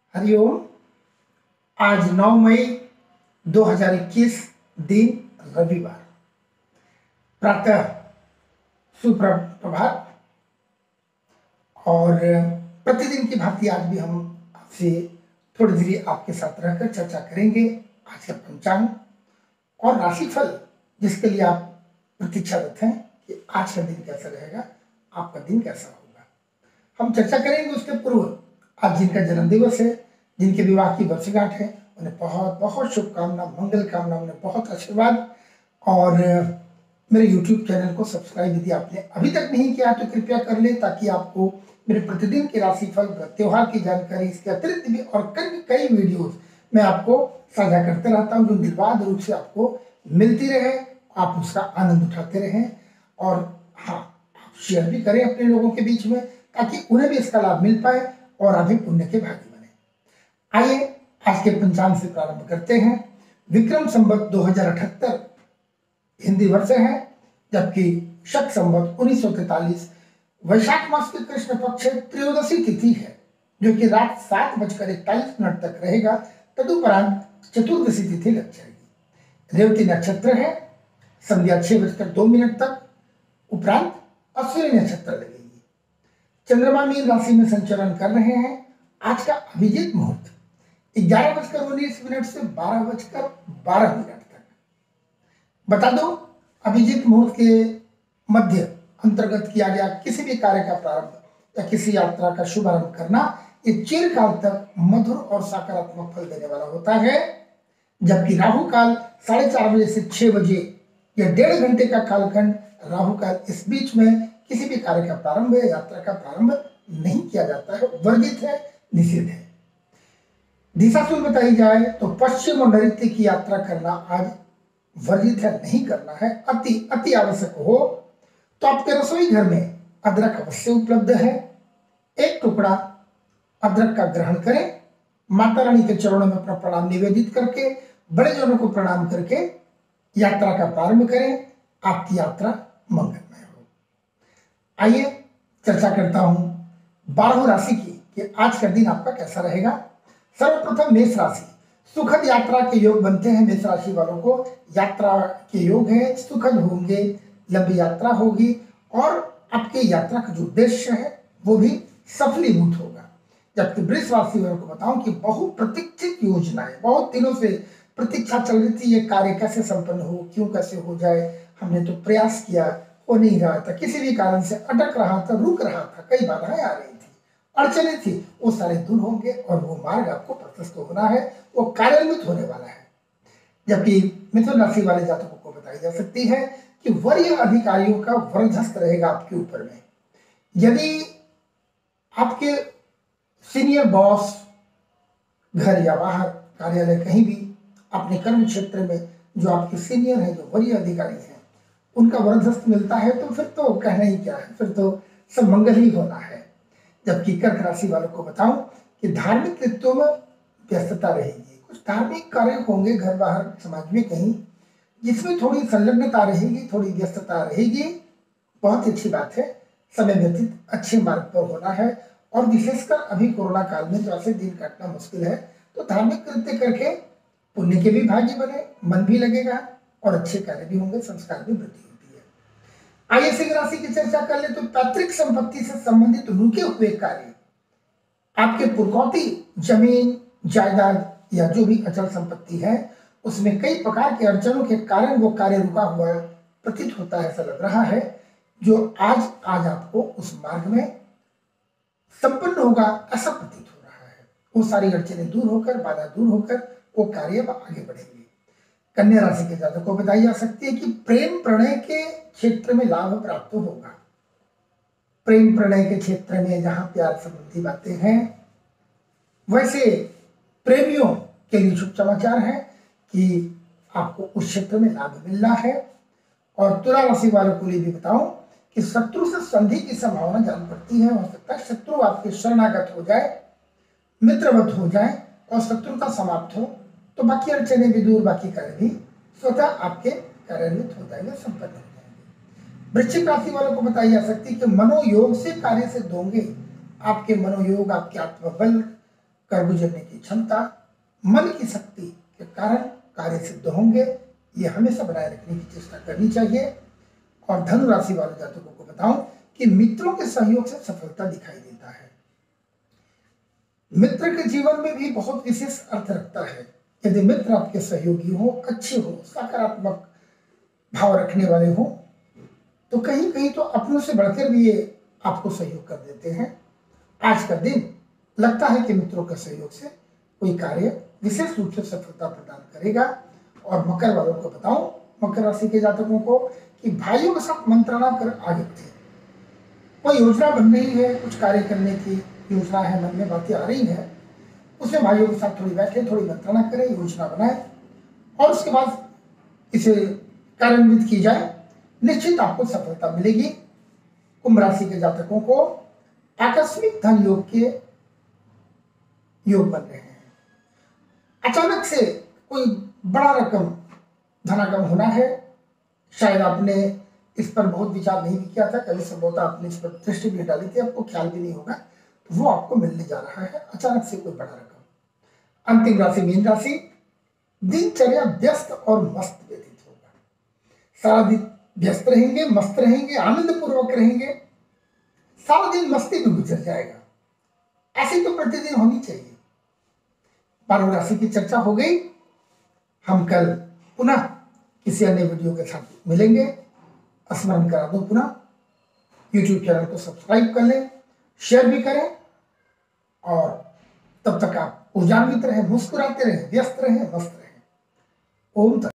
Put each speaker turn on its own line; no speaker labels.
हरिओम। आज 9 मई 2021 दिन रविवार, प्रातः सुप्रभात। और प्रतिदिन की भांति आज भी हम आपसे थोड़ी देर आपके साथ रहकर चर्चा करेंगे आज का पंचांग और राशिफल, जिसके लिए आप प्रतीक्षारत हैं कि आज का दिन कैसा रहेगा, आपका दिन कैसा होगा। हम चर्चा करेंगे उसके पूर्व आज जिनका जन्म दिवस है, जिनके विवाह की वर्षगांठ है, उन्हें बहुत बहुत शुभकामना, मंगल कामना, उन्हें बहुत आशीर्वाद। और मेरे YouTube चैनल को सब्सक्राइब यदि आपने अभी तक नहीं किया तो कृपया कर लें, ताकि आपको मेरे प्रतिदिन के राशिफल, त्योहार की जानकारी, इसके अतिरिक्त भी और कई वीडियोस मैं आपको साझा करते रहता हूं, जो निर्बाध रूप से आपको मिलती रहे, आप उसका आनंद उठाते रहें। और हाँ, आप शेयर भी करें अपने लोगों के बीच में, ताकि उन्हें भी इसका लाभ मिल पाए और आप भी पुण्य के भागी बने। आइए आज के पंचांग से प्रारंभ करते हैं। विक्रम संवत 2078 हिंदी वर्ष है, जबकि शक संवत 1943 वैशाख मास की कृष्ण पक्ष त्रयोदशी तिथि है, जो कि रात 7:41 तक रहेगा। तदुपरांत चतुर्दशी तिथि लग जाएगी। रेवती नक्षत्र है, संध्या 6:02 तक, उपरांत अश्विनी नक्षत्र लगेगी। चंद्रमा मीन राशि में संचरण कर रहे हैं। आज का अभिजीत मुहूर्त 11:19 से 12:12 तक। बता दो, अभिजीत मुहूर्त के मध्य अंतर्गत किया गया किसी भी कार्य का प्रारंभ या किसी यात्रा का शुभारंभ करना, ये चिरकाल तक मधुर और सकारात्मक फल देने वाला होता है। जबकि राहु काल 4:30 बजे से 6 बजे, यह 1.5 घंटे का कालखंड राहु काल, इस बीच में किसी भी कार्य का प्रारंभ या यात्रा का प्रारंभ नहीं किया जाता है, वर्जित है, निषिद्ध है। दिशाशूल बताई जाए तो पश्चिम और नैऋत्य की यात्रा करना आज वर्जित है, नहीं करना है। अति आवश्यक हो तो आपके रसोई घर में अदरक अवश्य उपलब्ध है। एक टुकड़ा अदरक का ग्रहण करें, माता रानी के चरणों में अपना प्रणाम निवेदित करके, बड़े जनों को प्रणाम करके यात्रा का प्रारंभ करें। आपकी यात्रा मंगलमय हो। आइए चर्चा करता हूं 12 राशि की कि आज का दिन आपका कैसा रहेगा। सर्वप्रथम मेष राशि, सुखद यात्रा के योग बनते हैं। मेष राशि वालों को यात्रा के योग है, सुखद होंगे, लंबी यात्रा होगी और आपके यात्रा का जो उद्देश्य है वो भी सफलीभूत होगा। जबकि वृष राशि वालों को बताऊं कि बहुप्रतीक्षित योजनाएं, बहुत दिनों से प्रतीक्षा चल रही थी, ये कार्य कैसे संपन्न हो, क्यों कैसे हो जाए, हमने तो प्रयास किया, हो नहीं रहा था, किसी भी कारण से अटक रहा था, रुक रहा था, कई बाधाएं आ रही थी, अड़चने थी, वो सारे दूर होंगे और वो मार्ग आपको प्रशस्त होना है, वो कार्यान्वित होने वाला है। जबकि मिथुन राशि वाले जातकों को बताई जा सकती है कि वरीय अधिकारियों का वरदहस्त रहेगा आपके ऊपर में। यदि आपके सीनियर बॉस घर या बाहर, कार्यालय, कहीं भी अपने कर्म क्षेत्र में जो आपके सीनियर हैं, जो वरीय अधिकारी हैं, उनका वरदहस्त मिलता है तो फिर तो कहना ही क्या है, फिर तो सब मंगल ही होना है। जबकि कर्क राशि वालों को बताऊं कि धार्मिक कृत्यों में व्यस्तता रहेगी। कुछ धार्मिक कार्य होंगे घर बाहर समाज में कहीं, जिसमें थोड़ी संलग्नता रहेगी, थोड़ी व्यस्तता रहेगी। बहुत अच्छी बात है, समय व्यतीत अच्छे मार्ग पर होना है। और विशेषकर अभी कोरोना काल में तो ऐसे दिन काटना मुश्किल है, तो धार्मिक कृत्य करके पुण्य के भी भागी बने, मन भी लगेगा और अच्छे कार्य भी होंगे, संस्कार भी वृद्धि होती है। आइए सिंह राशि की चर्चा कर ले तो पैतृक संपत्ति से संबंधित रुके हुए कार्य, आपके पुरखौती जमीन जायदाद या जो भी अचल संपत्ति है, उसमें कई प्रकार के अड़चनों के कारण वो कार्य रुका हुआ प्रतीत होता है, ऐसा लग रहा है, जो आज आपको उस मार्ग में संपन्न होगा, ऐसा प्रतीत हो रहा है। वो सारी अड़चनें दूर होकर, बाधा दूर होकर वो कार्य आगे बढ़ेंगे। कन्या राशि के जातकों को बताई जा सकती है कि प्रेम प्रणय के क्षेत्र में लाभ प्राप्त होगा। प्रेम प्रणय के क्षेत्र में जहां प्यार संबंधी बातें हैं, वैसे प्रेमियों के लिए शुभ समाचार है कि आपको उस क्षेत्र में लाभ मिलना है। और तुला राशि वालों को लिए भी बताऊं कि शत्रु से संधि की संभावना जान पड़ती है। हो सकता है शत्रु आपके शरणागत हो जाए, मित्रवत हो जाए और शत्रुता समाप्त हो, तो बाकी अड़चनें भी दूर, बाकी कार्य भी स्वतः आपके कार्यान्वित हो जाएंगे, संपन्न हो जाएंगे। वृश्चिक राशि वालों को बताई जा सकती है कि मनोयोग से कार्य सिद्ध होंगे। आपके मनोयोग, आपके आत्मबल कर गुजरने की क्षमता, मन की शक्ति के कारण कार्य सिद्ध होंगे। ये हमेशा बनाए रखने की चेष्टा करनी चाहिए। और धनु राशि वाले जातकों को बताऊं कि मित्रों के सहयोग से सफलता दिखाई देता है। मित्र के जीवन में भी बहुत विशेष अर्थ रखता है। यदि मित्र आपके सहयोगी हो, अच्छे हो, सकारात्मक भाव रखने वाले हो, तो कहीं कहीं तो अपनों से बढ़कर भी ये आपको सहयोग कर देते हैं। आज का दिन लगता है कि मित्रों के सहयोग से कोई कार्य विशेष रूप से सफलता प्रदान करेगा। और मकर वालों को बताऊं, मकर राशि के जातकों को, कि भाइयों के साथ मंत्रणा कर आगे बढ़े। कोई योजना बन रही है, कुछ कार्य करने की योजना है, मन में बातें आ रही है, उसमें भाइयों के साथ थोड़ी बैठे, थोड़ी मंत्रणा करें, योजना बनाए और उसके बाद इसे कार्यान्वित की जाए। निश्चित आपको सफलता मिलेगी। कुंभ राशि के जातकों को आकस्मिक धन योग के योग बन रहे हैं। अचानक से कोई बड़ा रकम धनागम होना है। शायद आपने इस पर बहुत विचार नहीं भी किया था, कभी संभवतः आपने इस पर दृष्टि भी डाली थी, आपको ख्याल भी नहीं होगा, तो वो आपको मिलने जा रहा है अचानक से कोई बड़ा रकम। अंतिम राशि मीन राशि। दिनचर्या व्यस्त और मस्त व्यतीत होगा। सारा दिन व्यस्त रहेंगे, मस्त रहेंगे, आनंद पूर्वक रहेंगे, सारा दिन मस्ती में गुजर जाएगा। ऐसी तो प्रतिदिन होनी चाहिए। 12 राशि की चर्चा हो गई। हम कल पुनः किसी अन्य वीडियो के साथ मिलेंगे। स्मरण करा दो पुनः, YouTube चैनल को सब्सक्राइब कर लें, शेयर भी करें और तब तक आप ऊर्जान्वित रहें, मुस्कुराते रहें, व्यस्त रहें, मस्त रहें। ओम तत्सत।